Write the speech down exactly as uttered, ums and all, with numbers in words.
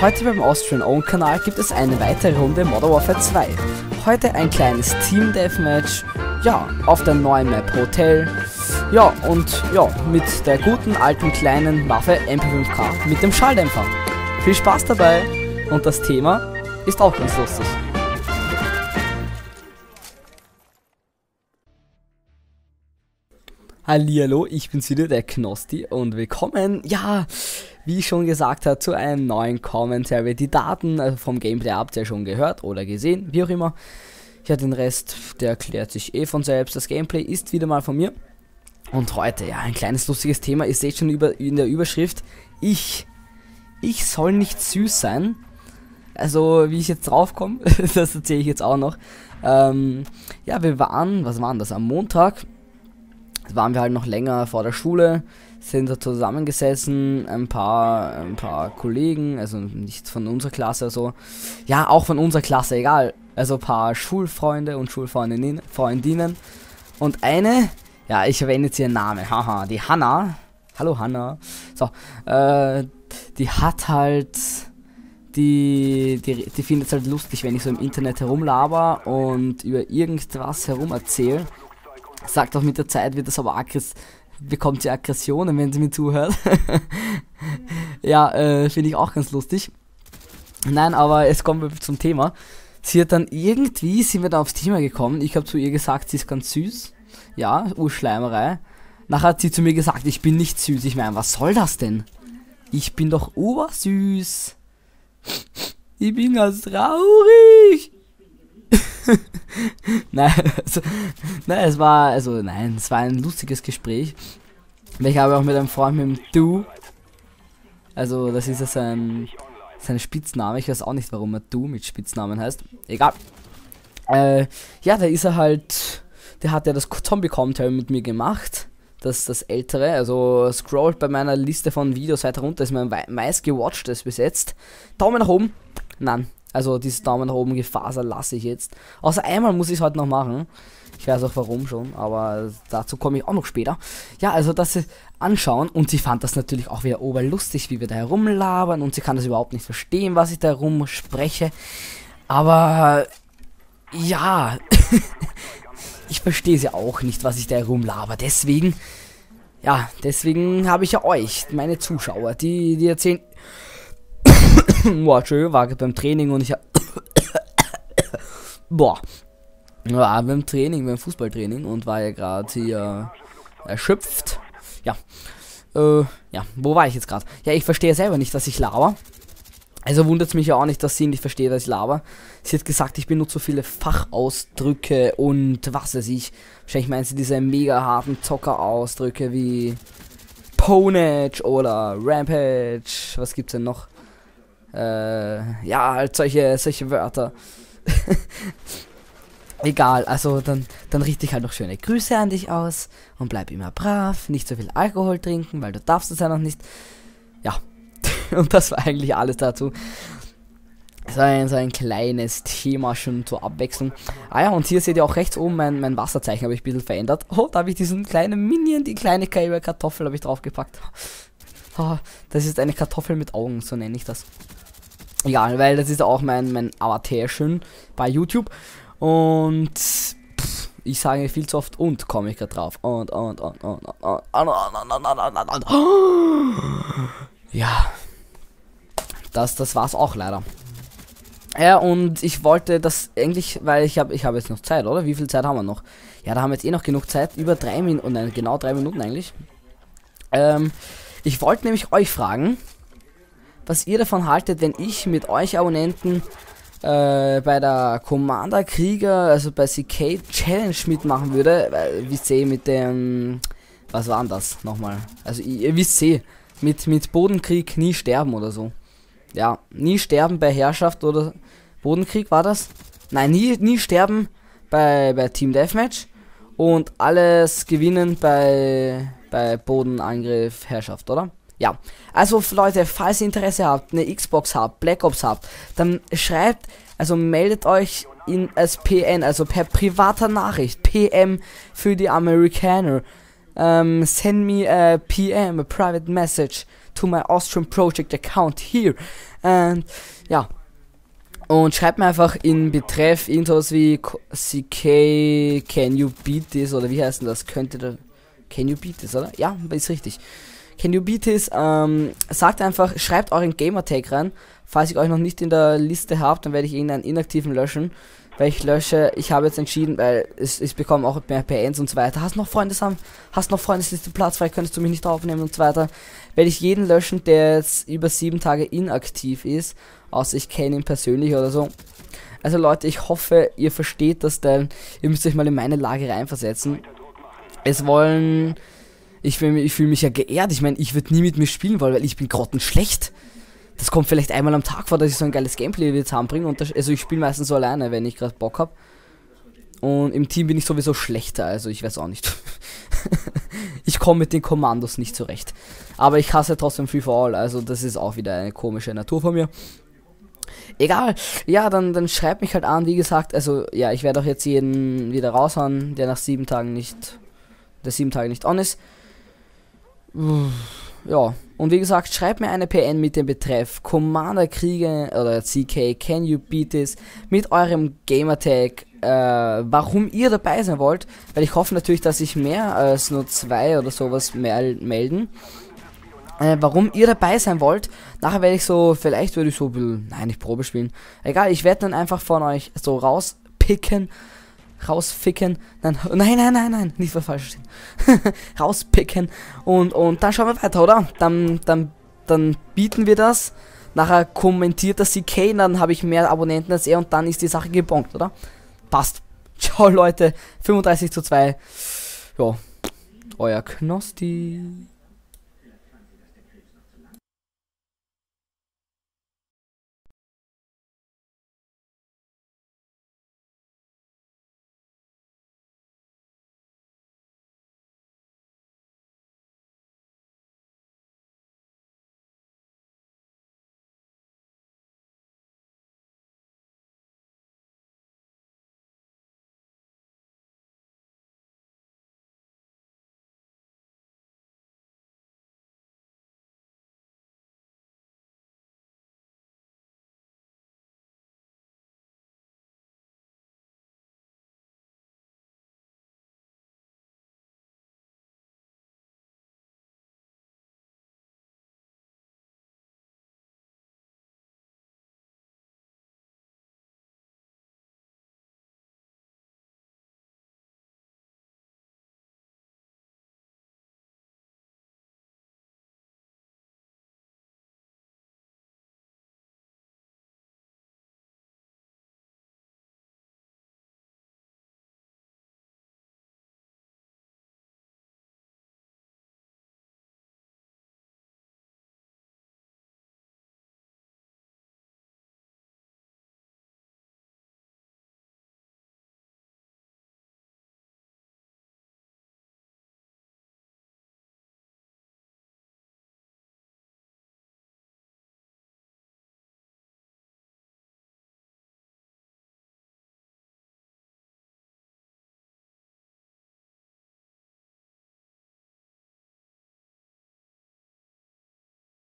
Heute beim Austrian Own Kanal gibt es eine weitere Runde Modern Warfare zwei. Heute ein kleines Team Deathmatch, ja, auf der neuen Map Hotel, ja, und ja, mit der guten alten kleinen Waffe M P fünf K mit dem Schalldämpfer. Viel Spaß dabei und das Thema ist auch ganz lustig. Hallihallo, ich bin's wieder, der Knosti, und willkommen, ja, wie ich schon gesagt habe, zu einem neuen Commentary. Die Daten also vom Gameplay habt ihr ja schon gehört oder gesehen, wie auch immer. Ja, den Rest, der erklärt sich eh von selbst. Das Gameplay ist wieder mal von mir. Und heute, ja, ein kleines lustiges Thema. Ihr seht schon über, in der Überschrift, ich, ich soll nicht süß sein. Also, wie ich jetzt drauf komme, das erzähle ich jetzt auch noch. Ähm, ja, wir waren, was waren das, am Montag waren wir halt noch länger vor der Schule, sind da zusammengesessen, ein paar, ein paar Kollegen, also nicht von unserer Klasse, also, ja, auch von unserer Klasse, egal, also ein paar Schulfreunde und Schulfreundinnen, Freundinnen, und eine, ja, ich erwähne jetzt ihren Namen, haha, die Hanna, hallo Hanna, so, äh, die hat halt, die, die, die findet es halt lustig, wenn ich so im Internet herumlaber und über irgendwas herum erzähle. Sagt auch, mit der Zeit wird das aber aggress bekommt sie Aggressionen, wenn sie mir zuhört. Ja, äh, finde ich auch ganz lustig. Nein, aber es kommen wir zum Thema. Sie hat dann irgendwie, sind wir da aufs Thema gekommen. Ich habe zu ihr gesagt, sie ist ganz süß. Ja, Urschleimerei. Nachher hat sie zu mir gesagt, ich bin nicht süß. Ich meine, was soll das denn? Ich bin doch ursüß. Ich bin ganz traurig. Nein, also, nein, es war, also, nein, es war ein lustiges Gespräch. Ich habe auch mit einem Freund mit dem Du, also, das ist ja sein, sein Spitzname, ich weiß auch nicht, warum er Du mit Spitznamen heißt, egal. Äh, ja, da ist er halt, der hat ja das Zombie-Commentary mit mir gemacht, das, das ältere, also, scrollt bei meiner Liste von Videos weiter runter, ist mein meist gewatchtes bis jetzt. Daumen nach oben, nein. Also dieses Daumen nach oben Gefaser lasse ich jetzt. Außer einmal muss ich es heute noch machen. Ich weiß auch warum schon, aber dazu komme ich auch noch später. Ja, also das anschauen, und sie fand das natürlich auch wieder oberlustig, wie wir da herumlabern, und sie kann das überhaupt nicht verstehen, was ich da herum spreche. Aber ja, ich verstehe sie auch nicht, was ich da herumlaber. Deswegen, ja, deswegen habe ich ja euch, meine Zuschauer, die, die erzählen... Boah, schön, war beim Training und ich hab boah, war beim Training, beim Fußballtraining, und war ja gerade hier erschöpft. Ja, äh, ja, wo war ich jetzt gerade? Ja, ich verstehe selber nicht, dass ich laber. Also wundert es mich ja auch nicht, dass sie nicht versteht, dass ich laber. Sie hat gesagt, ich benutze so viele Fachausdrücke und was weiß ich. Wahrscheinlich meint sie diese mega harten Zockerausdrücke wie Ponage oder Rampage. Was gibt's denn noch? Äh, ja, halt solche, solche Wörter. Egal, also dann, dann richte ich halt noch schöne Grüße an dich aus und bleib immer brav, nicht so viel Alkohol trinken, weil du darfst es ja noch nicht. Ja, und das war eigentlich alles dazu. So ein, so ein kleines Thema schon zur Abwechslung. Ah ja, und hier seht ihr auch rechts oben mein, mein Wasserzeichen, habe ich ein bisschen verändert. Oh, da habe ich diesen kleinen Minion, die kleine Kartoffel habe ich draufgepackt. Oh, das ist eine Kartoffel mit Augen, so nenne ich das. Egal, weil das ist auch mein, mein Avatar schön bei YouTube. Und pff, ich sage viel zu oft und komme ich gerade drauf. Und, und, und, und, und, und, und, und, und, und, und. Ja. Das, das war's auch leider. Ja, und ich wollte das eigentlich, weil ich habe ich habe jetzt noch Zeit, oder? Wie viel Zeit haben wir noch? Ja, da haben wir jetzt eh noch genug Zeit. Über drei Minuten, nein, genau drei Minuten eigentlich. Ähm, ich wollte nämlich euch fragen, was ihr davon haltet, wenn ich mit euch Abonnenten äh, bei der Commander Krieger, also bei C K Challenge mitmachen würde, weil, wie sehe mit dem, was war denn das nochmal? Also ihr wisst eh, mit, mit Bodenkrieg nie sterben oder so. Ja, nie sterben bei Herrschaft oder Bodenkrieg war das? Nein, nie, nie sterben bei, bei Team Deathmatch und alles gewinnen bei, bei Bodenangriff Herrschaft, oder? Ja, also Leute, falls ihr Interesse habt, eine Xbox habt, Black Ops habt, dann schreibt, also meldet euch in als P N, also per privater Nachricht, P M für die Amerikaner. Um, send me a P M, a private message to my Austrian Project account here. And ja. Und schreibt mir einfach in Betreff irgendwas wie C K, can you beat this? Oder wie heißt denn das? Könnte da. Can you beat this, oder? Ja, ist richtig. Can you beat this? Ähm, sagt einfach, schreibt euren Gamertag rein. Falls ich euch noch nicht in der Liste habt, dann werde ich irgendeinen inaktiven löschen. Weil ich lösche, ich habe jetzt entschieden, weil es, ich bekomme auch mehr P Ns und so weiter. Hast noch Freunde, Sam? Hast noch Freunde, ist der Platz frei, könntest du mich nicht aufnehmen und so weiter. Werde ich jeden löschen, der jetzt über sieben Tage inaktiv ist. Außer ich kenne ihn persönlich oder so. Also Leute, ich hoffe, ihr versteht das, denn ihr müsst euch mal in meine Lage reinversetzen. Es wollen... Ich fühle ich fühl mich ja geehrt. Ich meine, ich würde nie mit mir spielen wollen, weil ich bin grottenschlecht. Das kommt vielleicht einmal am Tag vor, dass ich so ein geiles Gameplay jetzt zusammenbringe. Und das, also ich spiele meistens so alleine, wenn ich gerade Bock habe. Und im Team bin ich sowieso schlechter, also ich weiß auch nicht. Ich komme mit den Kommandos nicht zurecht. Aber ich hasse trotzdem Free for All, also das ist auch wieder eine komische Natur von mir. Egal, ja, dann, dann schreibt mich halt an, wie gesagt, also ja, ich werde auch jetzt jeden wieder raushauen, der nach sieben Tagen nicht, der sieben Tage nicht on ist. Ja, und wie gesagt, schreibt mir eine P N mit dem Betreff Commander Kriege oder C K, can you beat this, mit eurem Gamertag, äh, warum ihr dabei sein wollt, weil ich hoffe natürlich, dass sich mehr als nur zwei oder sowas mel melden, äh, warum ihr dabei sein wollt. Nachher werde ich so, vielleicht würde ich so, nein, nicht Probe spielen, egal, ich werde dann einfach von euch so rauspicken, rausficken, nein, nein, nein, nein, nein, nicht was falsch stehen, rauspicken und, und dann schauen wir weiter, oder? Dann, dann, dann bieten wir das, nachher kommentiert das C K, dann habe ich mehr Abonnenten als er und dann ist die Sache gebongt, oder? Passt. Ciao Leute, fünfunddreißig zu zwei, ja, euer Knosti.